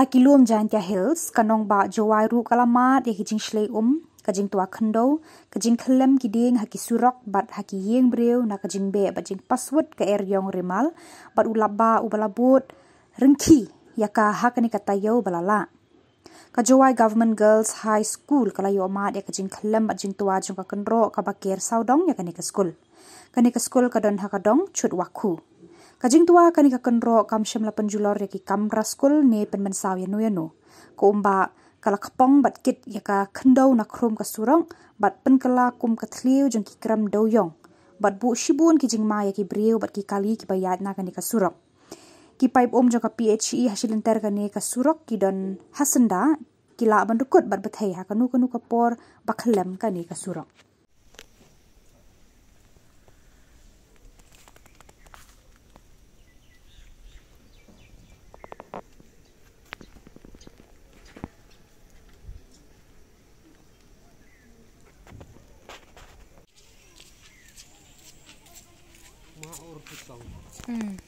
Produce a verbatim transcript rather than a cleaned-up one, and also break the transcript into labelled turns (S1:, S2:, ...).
S1: Hakilum Giant Hills, Kanong Ba Jowai Ru Kalamat, Yakijing Shlei Um, Kajing Tua Kendo, Kajing Kelem Giding, Haki Surok, Bat Haki Yeng Breu, Na Kajing Be, Bajing Paswut, Ke Er Yong Rimal, Bat Ulaba Ubalabut, Rengki, Yaka Hakani Katayo Balala. Kajowai Government Girls High School, Kalayo Amat, Yakajing Kelem, Bajing Tua Jungka Kynroh, Kabakir Saudong, Yakani Ka Skul. Kani Ka Skul Kadon Hakadong, Chut Waku. Kajing tua kani ka Kynroh kam shem lapan julor yaki kam raskul ne penmensaw yanu yanu. Ko umba kala kapong bat kit yaka kendau na krum ka surong bat penkala kum katliu jeng ki kram doyong. Bat bu shibun ki jing ma yaki briu bat ki kali ki bayat na kani ka surong. Ki paip om jeng ka P H E hasilenter kani ka surok ki don hasenda ki la bandukut bat bathai ha kanu kanu kapor bakhlem kani ka surong.
S2: Hmm.